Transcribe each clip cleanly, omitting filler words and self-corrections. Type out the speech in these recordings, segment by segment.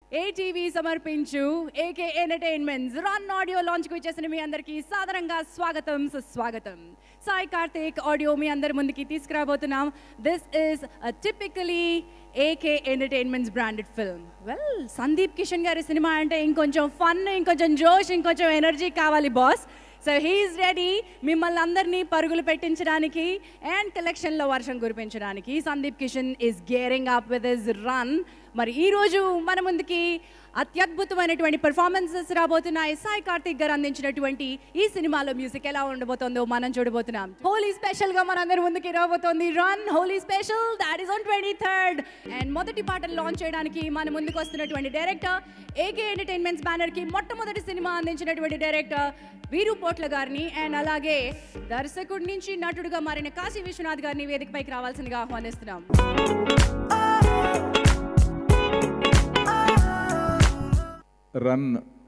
ATV సమర్పించు AK entertainments run audio launch కు వచ్చేసిన మీ అందరికీ సాదరంగా స్వాగతం సుస్వాగతం. సాయి కార్తిక్ ఆడియో మీ అందరి ముందుకి తీసుకురాబోతున్నాం. This is typically AK entertainments branded film. Well, Sundeep Kishan గారి సినిమా అంటే ఇంకొంచెం ఫన్, ఇంకొంచెం జోష్, ఇంకొంచెం ఎనర్జీ కావాలి బాస్. సో హీఈస్ రెడీ మిమ్మల్ని అందరినీ పరుగులు పెట్టించడానికి అండ్ కలెక్షన్లో వర్షం కురిపించడానికి. Sundeep Kishan is gearing up with his run. మరి ఈరోజు మన ముందుకి అత్యద్భుతమైనటువంటి పెర్ఫార్మెన్సెస్ రాబోతున్నాయి. సాయి కార్తిక్ గారు అందించినటువంటి ఈ సినిమాలో మ్యూజిక్ ఎలా ఉండబోతుందో మనం చూడబోతున్నాం. హోలీ స్పెషల్ గా మనందరి ముందుకి రాబోతోంది run Holi special, that is on 23rd. And మొదటి పాటను లాంచ్ చేయడానికి మన ముందుకు వస్తున్నటువంటి డైరెక్టర్, AK ఎంటర్టైన్మెంట్స్ బ్యానర్ కి మొట్టమొదటి సినిమా అందించినటువంటి డైరెక్టర్ వీరు పోట్ల గారిని, అండ్ అలాగే దర్శకుడి నుంచి నటుడుగా మారిన కాశీ విశ్వనాథ్ గారిని వేదికపైకి రావాల్సిందిగా ఆహ్వానిస్తున్నాం. రన్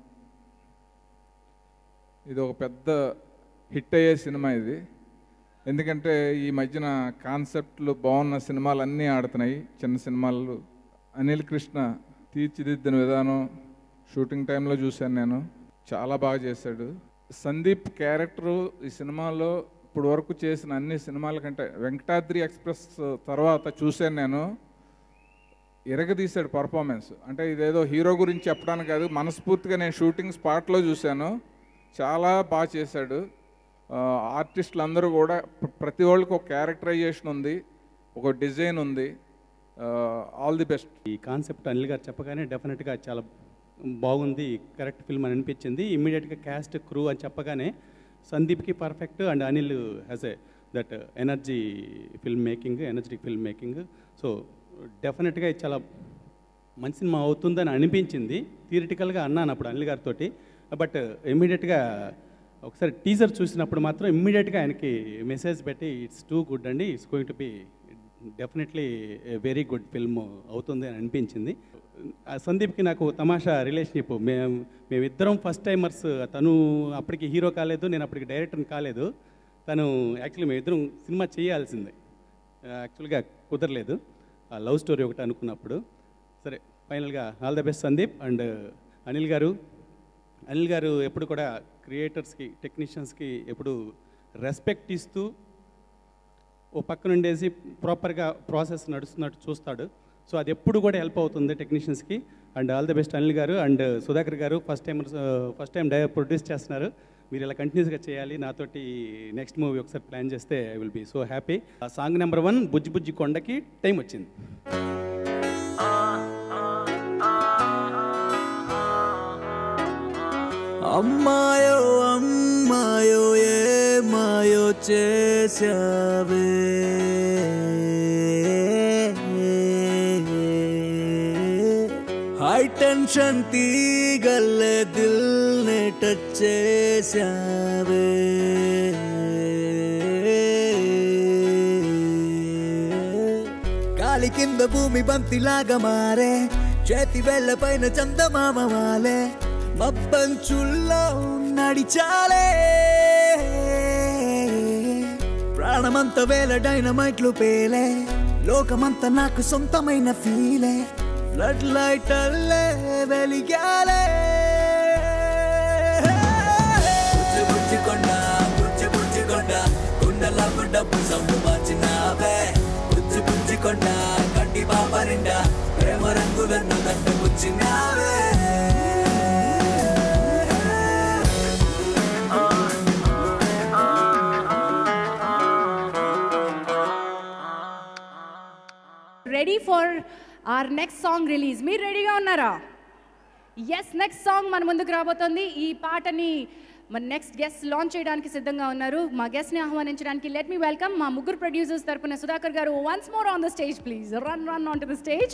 ఇది ఒక పెద్ద హిట్ అయ్యే సినిమా ఇది. ఎందుకంటే ఈ మధ్యన కాన్సెప్ట్లు బాగున్న సినిమాలు అన్నీ ఆడుతున్నాయి. చిన్న సినిమాలు అనిల్ కృష్ణ తీర్చిదిద్దిన విధానం షూటింగ్ టైంలో చూశాను నేను, చాలా బాగా చేశాడు. సందీప్ క్యారెక్టరు ఈ సినిమాలో ఇప్పుడు వరకు చేసిన అన్ని సినిమాల కంటే వెంకటాద్రి ఎక్స్ప్రెస్ తర్వాత చూశాను నేను, ఎరగదీశాడు పర్ఫార్మెన్స్. అంటే ఇదేదో హీరో గురించి చెప్పడానికి కాదు, మనస్ఫూర్తిగా నేను షూటింగ్ స్పాట్లో చూశాను, చాలా బాగా చేశాడు. ఆర్టిస్టులు అందరూ కూడా ప్రతి వాళ్ళకి ఒక క్యారెక్టరైజేషన్ ఉంది, ఒక డిజైన్ ఉంది. All the best. ఈ కాన్సెప్ట్ అనిల్ గారు చెప్పగానే డెఫినెట్గా చాలా బాగుంది, కరెక్ట్ ఫిల్మ్ అని అనిపించింది. ఇమ్మీడియట్గా క్యాస్ట్ క్రూ అని చెప్పగానే సందీప్కి perfect and Anil has a that energetic film making. So డెఫినెట్గా చాలా మంచి సినిమా అవుతుందని అనిపించింది. థియరిటికల్గా అన్నాను అప్పుడు అనిల్ గారితో, బట్ ఇమ్మీడియట్గా ఒకసారి టీజర్ చూసినప్పుడు మాత్రం ఇమ్మీడియట్గా ఆయనకి మెసేజ్ పెట్టి ఇట్స్ టూ గుడ్ అండి, it's going to be definitely very good film అవుతుంది అని అనిపించింది. సందీప్కి నాకు తమాషా రిలేషన్షిప్. మేమిద్దరం ఫస్ట్ టైమర్స్. తను అప్పటికి హీరో కాలేదు, నేను అప్పటికి డైరెక్టర్ని కాలేదు. తను యాక్చువల్లీ మేమిద్దరం సినిమా చేయాల్సిందే, యాక్చువల్గా కుదరలేదు. లవ్ స్టోరీ ఒకటి అనుకున్నప్పుడు. సరే, ఫైనల్గా all the best Sundeep. And Anil గారు ఎప్పుడు కూడా క్రియేటర్స్కి, టెక్నీషియన్స్కి ఎప్పుడు రెస్పెక్ట్ ఇస్తూ ఓ పక్కన ఉండేసి ప్రాపర్గా ప్రాసెస్ నడుస్తున్నట్టు చూస్తాడు. సో అది ఎప్పుడు కూడా హెల్ప్ అవుతుంది టెక్నీషియన్స్కి. And all the best Anil గారు. అండ్ సుధాకర్ గారు ఫస్ట్ టైం ప్రొడ్యూస్ చేస్తున్నారు, మీరు ఇలా కంటిన్యూస్గా చేయాలి. నాతోటి నెక్స్ట్ మూవీ ఒకసారి ప్లాన్ చేస్తే I will be so happy. Song number 1 బుజ్జి బుజ్జి కొండకి టైం వచ్చింది. అమ్మాయో అమ్మాయో ఏ మాయో చేసావే, హై టెన్షన్ తీగల్లే దిల్ నే టచ్ చేసావే, గాలి కింద భూమి బంతిలాగా మారే, చేతి వేళ్ళ పైన చందమామ వాలే, మబ్బంచుల్లో నడిచాలే, ప్రాణమంతా వేల డైనమైట్లు పేలే, లోకమంతా నాకు సొంతమైన ఫీలే, ఫ్లడ్ లైట్ అల్లే వెలిగాలే. బుజ్జి బుజ్జి కొండ కుండల డబ్బు సొమ్ము మార్చినావే, బుజ్జి బుజ్జి కొండ కంటి పాప నిండా ప్రేమ రంగులను దండ పుచ్చినావే. Ready for our next song release. మీరు రెడీగా ఉన్నారా? ఎస్, నెక్స్ట్ సాంగ్ మన ముందుకు రాబోతుంది. ఈ పాటని మన నెక్స్ట్ గెస్ట్ లాంచ్ చేయడానికి సిద్ధంగా ఉన్నారు. మా గెస్ట్ని ఆహ్వానించడానికి లెట్ మీ వెల్కమ్ మా ముగ్గురు ప్రొడ్యూసర్స్ తరపున సుధాకర్ గారు. Once more on the stage please. Run on to the stage.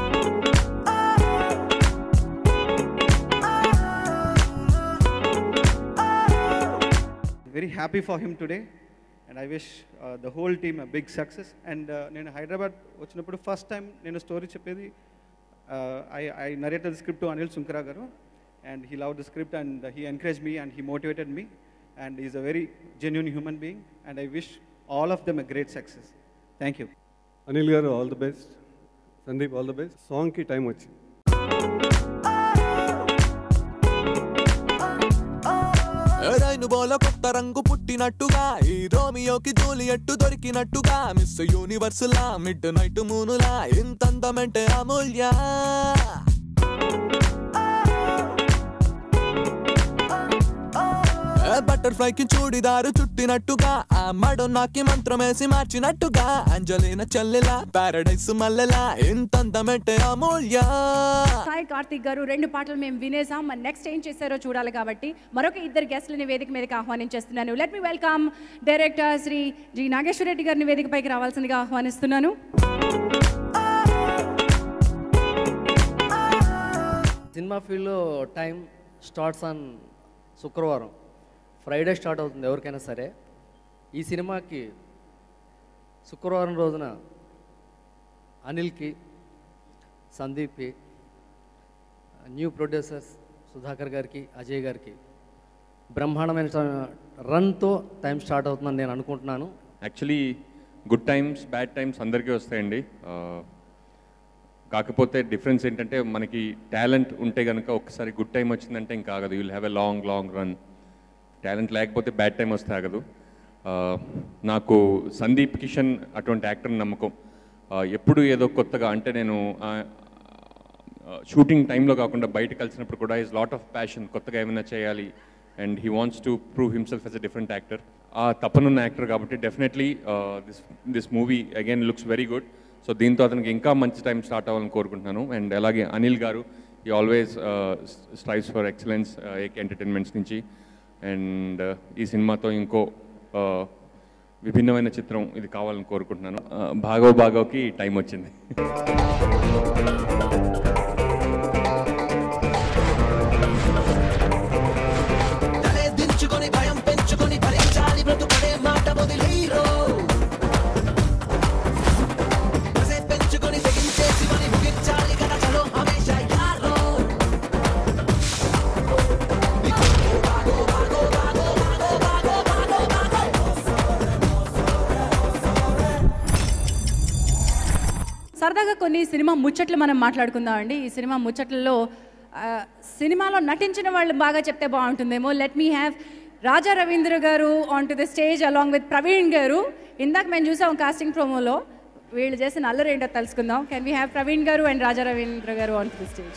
Very happy for him today, and I wish the whole team a big success. And నేను హైదరాబాద్ వచ్చినప్పుడు ఫస్ట్ టైం నేను story చెప్పేది, I narrated the script to Anil Sunkara garu, and he loved the script, and he encouraged me and he motivated me, and he's a very genuine human being, and I wish all of them a great success. Thank you. Anil garu, all the best. Sundeep, all the best. Song ki time vachindi. టర్బోలో కొత్త రంగు పుట్టినట్టుగా ఈ రోమియోకి Juliet దొరికినట్టుగా miss universe లా midnight మూనులా ఇంత అందమంటే అమూల్య బటర్ఫ్లైకి చూడిదారు చుట్టినట్టుగా ఆ మడోనాకి మంత్రమేసి మార్చినట్టుగా అంజలిన చెల్లెలా పారడైస్ మల్లెలా ఇంత అందమంటే అమూల్య. సాయి కార్తిక్ గారు 2 పాటలు మేము వినేసాం. మరి నెక్స్ట్ ఏం చేశారో చూడాలి కాబట్టి మరొక 2 గెస్ట్లని వేదిక మీదకి ఆహ్వానించేస్తున్నాను. Let me welcome director Shri G Nageswara Reddy గారిని వేదికపైకి రావాల్సిందిగా ఆహ్వానిస్తున్నాను. సినిమా ఫీల్డ్లో టైం స్టార్ట్స్ ఆన్ శుక్రవారం, ఫ్రైడే స్టార్ట్ అవుతుంది ఎవరికైనా సరే. ఈ సినిమాకి శుక్రవారం రోజున అనిల్కి, సందీప్కి, న్యూ ప్రొడ్యూసర్స్ సుధాకర్ గారికి, అజయ్ గారికి బ్రహ్మాండమైన రన్తో టైం స్టార్ట్ అవుతుందని నేను అనుకుంటున్నాను. Actually good times bad times అందరికీ వస్తాయండి. కాకపోతే డిఫరెన్స్ ఏంటంటే మనకి టాలెంట్ ఉంటే కనుక ఒకసారి గుడ్ టైం వచ్చిందంటే ఇంకా ఆగదు. You will have a long run. Talent లేకపోతే బ్యాడ్ టైం వస్తే ఆగదు. నాకు సందీప్ కిషన్ అటువంటి యాక్టర్ నమ్మకం. ఎప్పుడు ఏదో కొత్తగా అంటే నేను షూటింగ్ టైంలో కాకుండా బయట కలిసినప్పుడు కూడా ఈజ్ లాట్ ఆఫ్ ప్యాషన్, కొత్తగా ఏమైనా చేయాలి and he wants to prove himself as a different actor. ఆ తప్పనున్న యాక్టర్ కాబట్టి definitely this movie again looks very good. So దీంతో అతనికి ఇంకా మంచి టైం స్టార్ట్ అవ్వాలని కోరుకుంటున్నాను. అండ్ అలాగే అనిల్ గారు ఈ always strives for excellence AK entertainments నుంచి. అండ్ ఈ సినిమాతో ఇంకో విభిన్నమైన చిత్రం ఇది కావాలని కోరుకుంటున్నాను. భాగవకి టైం వచ్చింది. సరదాగా కొన్ని సినిమా ముచ్చట్లు మనం మాట్లాడుకుందాం అండి. ఈ సినిమా ముచ్చట్లలో సినిమాలో నటించిన వాళ్ళు బాగా చెప్తే బాగుంటుందేమో. Let me have Raja Ravindra గారు on to the stage along with Praveen గారు. ఇందాక మేము చూసాం కాస్టింగ్ ప్రోమోలో, వీళ్ళు చేసిన అల్లరి ఏంటో తెలుసుకుందాం. కెన్ వీ హ్యావ్ ప్రవీణ్ గారు అండ్ రాజా రవీంద్ర గారు ఆన్ టు ద స్టేజ్.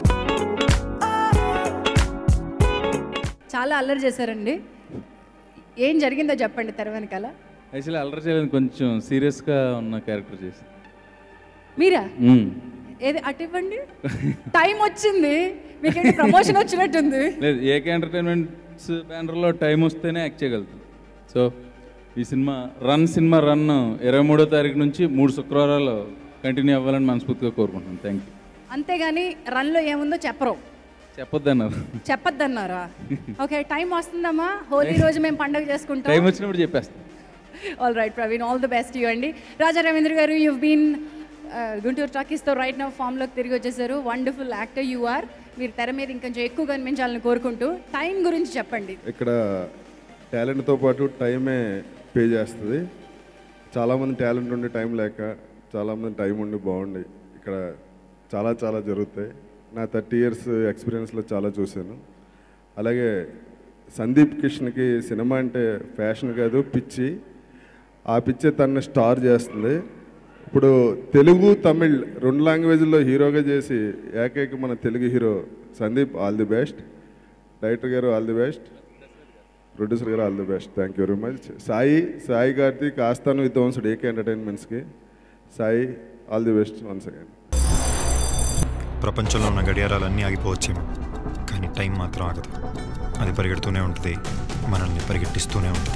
చాలా అల్లరి చేశారండి. ఏం జరిగిందో చెప్పండి తెర వెనకాల. యాక్చువల్లీ అల్లరి చేయలేదు, కొంచెం సీరియస్గా ఉన్న క్యారెక్టర్ చేసి. మీరా? ఏది అటు ఇవ్వండి. టైం వచ్చింది, మీకు ప్రమోషన్ వచ్చినట్టుంది. లేదు, ఏకే ఎంటర్టైన్మెంట్స్ బ్యానర్లో టైం వస్తేనే యాక్ట్ చేయగలుగుతుంది. సో ఈ సినిమా రన్ 23వ తారీఖు నుంచి 3 శుక్రవారాలు కంటిన్యూ అవ్వాలని మనస్ఫూర్తిగా కోరుకుంటున్నాను. Thank you. అంతేగాని రన్లో ఏముందో చెప్పొద్దన్నారా? ఓకే, టైం వస్తుందమ్మా. హోలీ రోజు మేము పండుగ చేసుకుంటాం. టైం వచ్చినప్పుడు చెప్పేస్తాం. All right Praveen, all the best you అండి. రాజా రవీంద్ర గారు, యూ బీన్ గుంటూరు టాకీస్తో రైట్ నౌ ఫామ్లోకి తిరిగి వచ్చేసారు. Wonderful actor you are. మీరు తెర మీద ఇంకొంచెం ఎక్కువ కనిపించాలని కోరుకుంటూ టైం గురించి చెప్పండి. ఇక్కడ టాలెంట్తో పాటు టైమే పే చేస్తుంది. చాలామంది టాలెంట్ ఉండి టైం లేక, చాలామంది టైం ఉండి బాగుండి ఇక్కడ చాలా జరుగుతాయి. నా 30 years ఎక్స్పీరియన్స్లో చాలా చూశాను. అలాగే సందీప్ కిషన్కి సినిమా అంటే ఫ్యాషన్ కాదు, పిచ్చి. ఆ పిచ్చే తనని స్టార్ చేస్తుంది. ఇప్పుడు తెలుగు తమిళ్ 2 లాంగ్వేజ్లో హీరోగా చేసి ఏకైక మన Telugu hero Sundeep. All the best. Director గారు ఆల్ ది బెస్ట్. ప్రొడ్యూసర్ గారు all the best. Thank you very much. Sai Karthik ఆస్థాను విద్వాంసుడు ఏకే ఎంటర్టైన్మెంట్స్కి. Sai all the best once again. ప్రపంచంలో ఉన్న గడియారాలన్నీ ఆగిపోవచ్చేమో, కానీ టైం మాత్రం ఆగదు. అది పరిగెడుతూనే ఉంటుంది, మనల్ని పరిగెట్టిస్తూనే ఉంటుంది.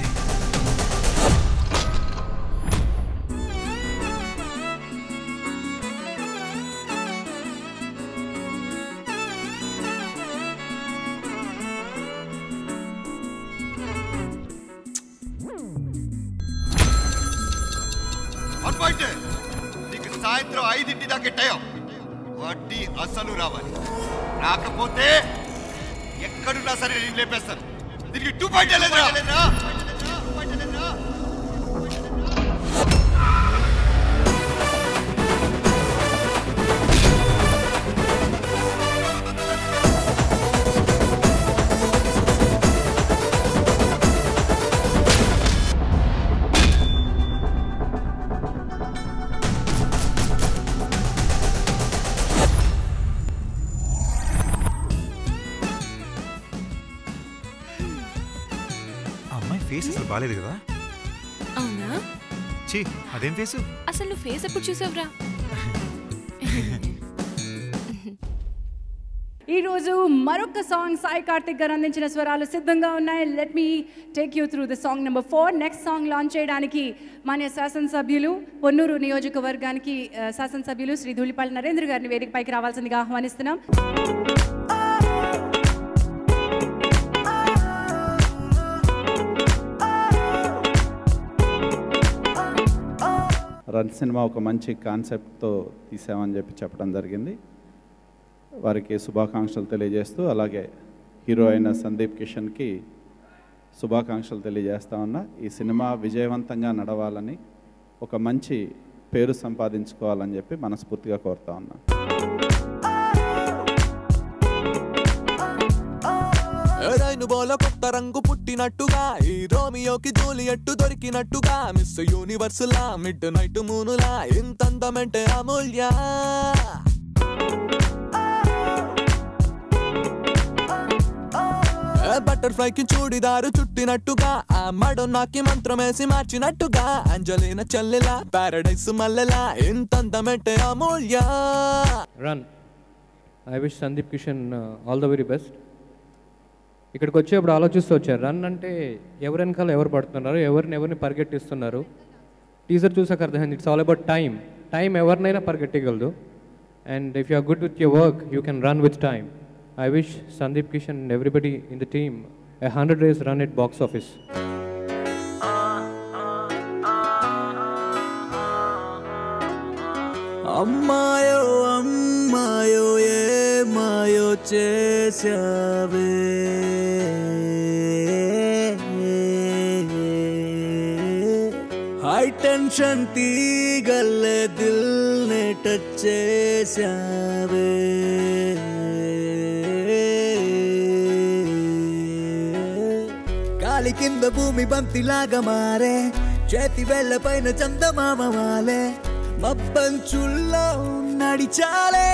నీకు సాయంత్రం 5 దాకా టైం, వడ్డీ అసలు రావాలి. రాకపోతే ఎక్కడున్నా సరే నేను లేపేస్తాను. దీనికి 2 పాయింట్ లేదురా. ఫేస్ అసలు బాలేదు కదా? అవునా? చీ, అదేం ఫేసు? అసలు నువ్వు ఫేస్ ఎప్పుడు చూసావురా? ఈరోజు మరొక సాంగ్ సాయి కార్తిక్ గారు అందించిన స్వరాలు సిద్ధంగా ఉన్నాయి. Let me take you through the song number 4. Next song launch చేయడానికి మాన్య శాసనసభ్యులు పొన్నూరు నియోజకవర్గానికి శాసనసభ్యులు శ్రీ ధూళిపాళి నరేంద్ర గారిని వేదికపైకి రావాల్సిందిగా ఆహ్వానిస్తున్నాం. రన్ సినిమా ఒక మంచి కాన్సెప్ట్తో తీసామని చెప్పడం జరిగింది. వారికి శుభాకాంక్షలు తెలియజేస్తూ, అలాగే హీరో అయిన సందీప్ కిషన్కి శుభాకాంక్షలు తెలియజేస్తా ఉన్నా. ఈ సినిమా విజయవంతంగా నడవాలని, ఒక మంచి పేరు సంపాదించుకోవాలని చెప్పి మనస్ఫూర్తిగా కోరుతా ఉన్నా. రైనుబోల కొత్త రంగు పుట్టినట్టుగా, ఈ రోమియోకి జూలియట్టు దొరికినట్టుగా, మిస్ యూనివర్సులా మిడ్ నైట్ మూనులా, ఇంతందమంటే అమూల్య. బటర్ఫ్లైకి చూడిదారు చుట్టినట్టుగా, ఆ మడోన్నాకి మంత్రమేసి మార్చినట్టుగా, అంజలిన చెల్లెలా పారడైస్ మల్లెలా, ఇంతందమంటే Amulya. Run. I wish Sundeep Kishan all the very best. ఇక్కడికి వచ్చేప్పుడు ఆలోచిస్తూ వచ్చారు, రన్ అంటే ఎవరి వెనకాల ఎవరు పడుతున్నారు, ఎవరిని పరిగెట్టిస్తున్నారు. టీజర్ చూసాక అర్థమైంది, it's all about time. Time ఎవరినైనా పరిగెట్టగలదు. And if you are good with your work, you can run with time. I wish Sundeep Kishan and everybody in the team a 100 days run at box office. అమ్మాయో అమ్మాయో ఏ మాయో చేసావే, high tension తీగల్లే దిల్ నే టచ్ చేసావే. గాలి కింద భూమి బంతిలాగా మారే, చేతి వేళ్ల పైన చందమామ వాలే, మబ్బంచుల్లో నడిచాలే.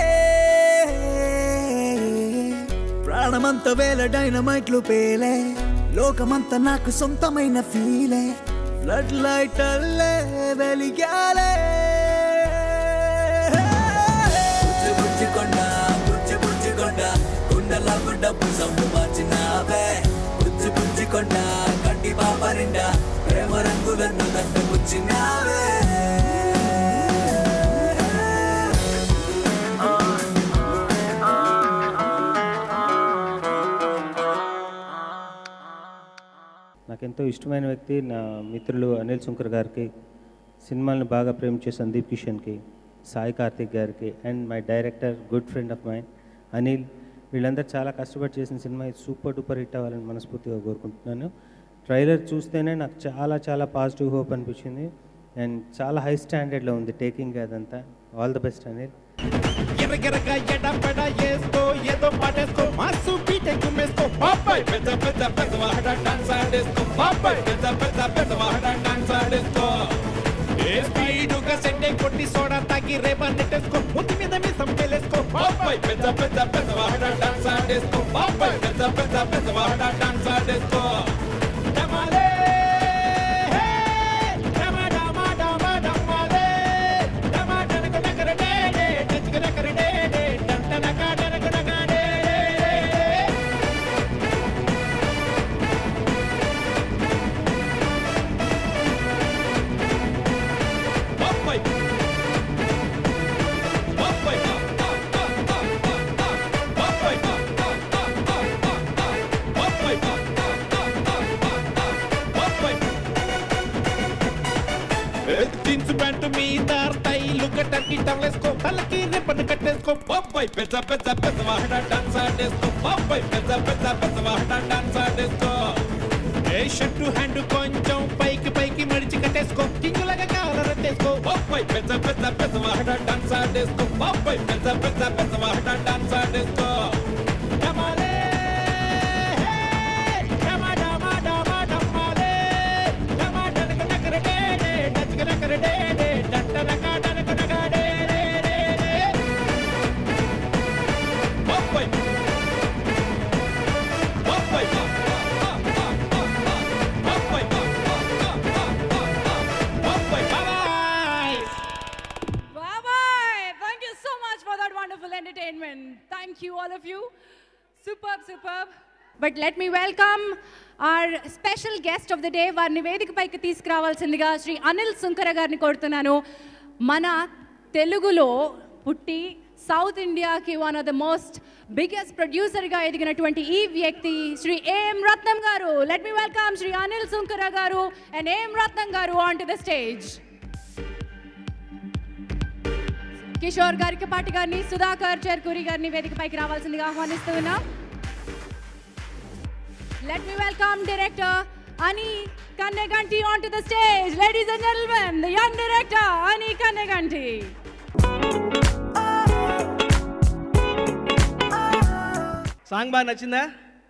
ప్రాణమంత వేల డైనమైట్లు పేలే, లోకమంతా నాకు సొంతమైన ఫీలే, ఫ్లడ్ లైట్ అల్లే వెలిగాలే. బుజ్జి కొండ బుజ్జి బుజ్జి కొండ, గుండెలకు డబ్బు సొమ్ము మార్చినావే. బుజ్జి బుజ్జి కొండ కంటి పాప నిండా, ప్రేమ రంగులను దండపుచ్చినావే. నాకెంతో ఇష్టమైన వ్యక్తి నా మిత్రులు అనిల్ సుంకర్ గారికి, సినిమాలను బాగా ప్రేమించే సందీప్ కిషన్కి, సాయి కార్తిక్ గారికి, and my director good friend of mine Anil, వీళ్ళందరూ చాలా కష్టపడి చేసిన సినిమా ఇది సూపర్ డూపర్ హిట్ అవ్వాలని మనస్ఫూర్తిగా కోరుకుంటున్నాను. ట్రైలర్ చూస్తేనే నాకు చాలా చాలా పాజిటివ్ హోప్ అనిపించింది అండ్ చాలా హై స్టాండర్డ్లో ఉంది టేకింగ్ అదంతా. All the best Anil. ఎరగెరగా ఎడపడ ఏస్కో ఏదో పాటేస్కో మాసు బీటే గుమ్మేస్కో బాబాయ్ పెద్ద పెద్ద పెద్ద వాడ డాన్స్ ఆడేస్కో బాబాయ్ పెద్ద పెద్ద పెద్ద వాడ డాన్స్ ఆడేస్కో. ఏ స్పీడుగా సెట్టే కొట్టి సోడా తాగి రేపర్ నెట్టేస్కో, ముద్దు మీద మీ సంపెలేస్కో బాబాయ్ పెద్ద పెద్ద పెద్ద వాడ డాన్స్ ఆడేస్కో బాబాయ్ పెద్ద పెద్ద పెద్ద వాడ డాన్స్ ఆడేస్కో. డమాలే జీన్స్ ప్యాంటు మీద టైలు కట్టకి టవలేసుకో, తలకి రిబ్బన్ కట్టేసుకో బాబాయ్ పెద్ద పెద్ద పెద్ద వాడ డాన్స్ ఆడేసుకో బాబాయ్ పెద్ద పెద్ద పెద్ద వాడ డాన్స్ ఆడేసుకో. ఏ షర్టు హ్యాండ్ కొంచెం పైకి పైకి మడిచి కట్టేసుకో, కింగులగా కాలరెట్టేసుకో బాబాయ్ పెద్ద పెద్ద పెద్ద వాడ డాన్స్ ఆడేసుకో బాబాయ్ పెద్ద పెద్ద పెద్ద వాడ డాన్స్ ఆడేసుకో. you. Superb. But let me welcome our special guest of the day. వారిని వేదికపైకి తీసుకురావాల్సిందిగా శ్రీ అనిల్ సుంకర గారిని కోరుతున్నాను. మన తెలుగులో పుట్టి సౌత్ ఇండియాకి one of the most biggest ప్రొడ్యూసర్గా ఎదిగినటువంటి ఈ వ్యక్తి శ్రీ ఏఎం రత్నం గారు. Let me welcome Shri Anil Sunkara గారు అండ్ ఏఎం రత్నం గారు on to the stage. Kishore గారికి పాటి గారిని, సుధాకర్ చెర్కూరి గారిని వేదికపైకి రావాల్సిందిగా ఆహ్వానిస్తూ ఉన్నాం. Let me welcome director Ani Kanneganti onto the stage. Ladies and gentlemen, the young director Ani Kanneganti. Song బాగా నచ్చిందా?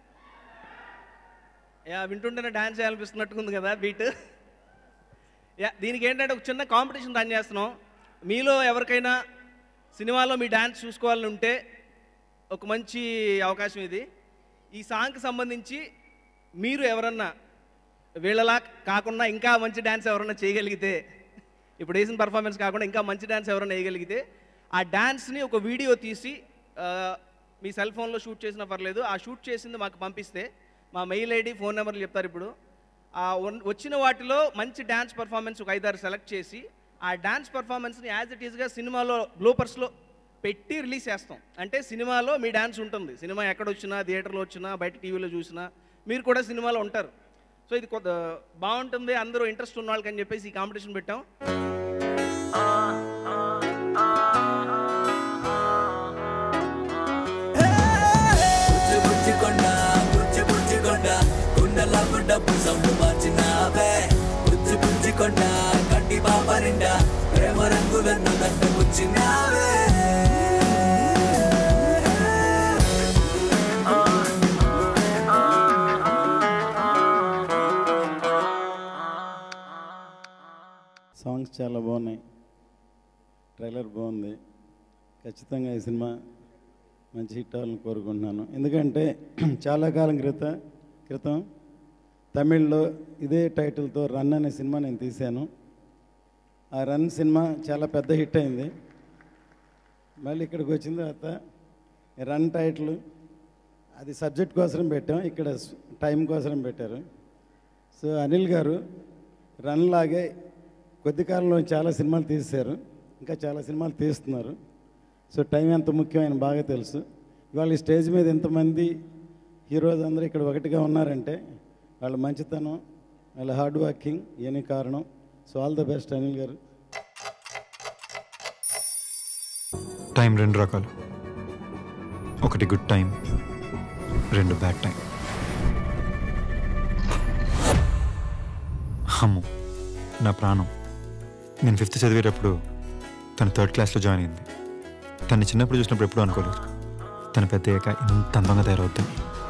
వింటుంటేనే డాన్స్ చేయాలనిపిస్తున్నట్టుకుంది కదా బీట్. దీనికి ఏంటంటే ఒక చిన్న కాంపిటీషన్ రన్ చేస్తున్నాం. మీలో ఎవరికైనా సినిమాలో మీ డాన్స్ చూసుకోవాలని ఉంటే ఒక మంచి అవకాశం ఇది. ఈ సాంగ్కి సంబంధించి మీరు ఎవరన్నా వీళ్ళలా కాకుండా ఇంకా మంచి డ్యాన్స్ ఎవరన్నా చేయగలిగితే, ఇప్పుడు వేసిన పర్ఫార్మెన్స్ కాకుండా ఇంకా మంచి డ్యాన్స్ ఎవరన్నా వేయగలిగితే ఆ డ్యాన్స్ని ఒక వీడియో తీసి మీ సెల్ ఫోన్లో షూట్ చేసినా పర్లేదు, ఆ షూట్ చేసింది మాకు పంపిస్తే మా మెయిల్ ఐడి, ఫోన్ నెంబర్లు చెప్తారు. ఇప్పుడు వచ్చిన వాటిలో మంచి డ్యాన్స్ పర్ఫార్మెన్స్ ఒక 5-6 సెలెక్ట్ చేసి ఆ డ్యాన్స్ పర్ఫార్మెన్స్ని యాజ్ ఇట్ ఈస్గా సినిమాలో బ్లూపర్స్లో పెట్టి రిలీజ్ చేస్తాం. అంటే సినిమాలో మీ డ్యాన్స్ ఉంటుంది. సినిమా ఎక్కడొచ్చినా, థియేటర్లో వచ్చినా, బయట టీవీలో చూసినా మీరు కూడా సినిమాలో ఉంటారు. సో ఇది కొద్ది బాగుంటుంది, అందరూ ఇంట్రెస్ట్ ఉన్న వాళ్ళకి అని చెప్పేసి ఈ కాంపిటీషన్ పెట్టాం. సాంగ్స్ చాలా బాగున్నాయి, ట్రైలర్ బాగుంది. ఖచ్చితంగా ఈ సినిమా మంచి హిట్ అవ్వాలని కోరుకుంటున్నాను. ఎందుకంటే చాలా కాలం క్రితం తమిళ్లో ఇదే టైటిల్తో రన్ అనే సినిమా నేను తీశాను. ఆ రన్ సినిమా చాలా పెద్ద హిట్ అయింది. మళ్ళీ ఇక్కడికి వచ్చిన తర్వాత రన్ టైటిల్ అది సబ్జెక్ట్ కోసం పెట్టాం, ఇక్కడ టైం కోసం పెట్టారు. సో అనిల్ గారు రన్ లాగే కొద్ది కాలంలో చాలా సినిమాలు తీశారు, ఇంకా చాలా సినిమాలు తీస్తున్నారు. సో టైం ఎంత ముఖ్యమైన బాగా తెలుసు. ఇవాళ ఈ స్టేజ్ మీద ఎంతమంది హీరోస్ అందరూ ఇక్కడ ఒకటిగా ఉన్నారంటే వాళ్ళ మంచితనం, వాళ్ళ హార్డ్ వర్కింగ్ ఏని కారణం. So all the best Anil గారు. టైం 2 రకాలు, ఒకటి good time, 2 bad time. Ammu నా ప్రాణం. నేను 5th చదివేటప్పుడు తను 3rd క్లాస్లో జాయిన్ అయింది. తను చిన్నప్పుడు చూసినప్పుడు ఎప్పుడూ అనుకోలేదు తను పెద్ద అయ్యాక ఇంత అందంగా తయారవుతుంది.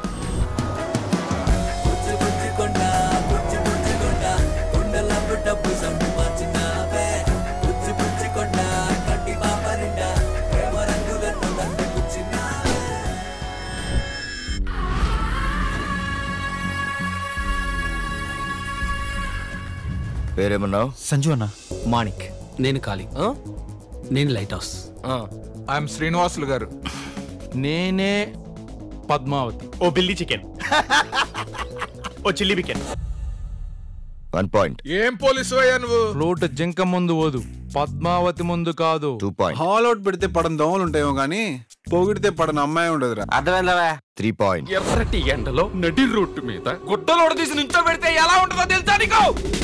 పేరేమన్నావు? సంజు అన్న. మాణిక్. నేను కాళీ. నేను లైట్ హౌస్. ఐఎమ్ శ్రీనివాసులు గారు. నేనే పద్మావతి. ఓ బిల్లీ చికెన్. ఓ చిల్లీ చికెన్. 1 పాయింట్. ఏం పోలీసు అయ్యా నువ్వు? ఫ్లూట్ జింక ముందు ఓదు, పద్మావతి ముందు కాదు. 2 పాయింట్. హాల్ అవుట్ పెడితే పడని దోమలు ఉంటాయేమో కానీ పొగిడితే పడని అమ్మాయి ఉండదురా. అర్థమైందా? 3 పాయింట్. ఎర్రటి ఎండలో నడి రోడ్డు మీద గుడ్డలోడ తీసి నుంచో పెడితే ఎలా ఉంటుందో తెలుసా నీకు?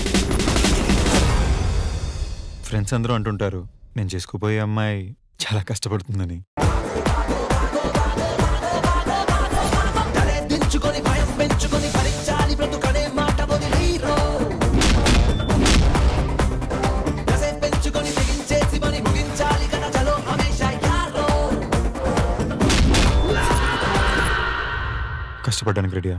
ఫ్రెండ్స్ అందరూ అంటుంటారు నేను చేసుకోబోయే అమ్మాయి చాలా కష్టపడుతుందని. కష్టపడడానికి రెడీయా?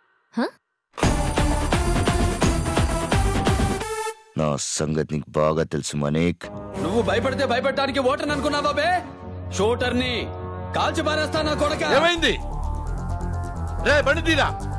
నా సంగతి నీకు బాగా తెలుసు మనీక్. నువ్వు భయపడితే భయపడటానికి ఓటర్ అనుకున్నావా బే? షూటర్ని కాల్చి పారేస్తా నా కొడక. ఏమైంది రే? బండి తీరా.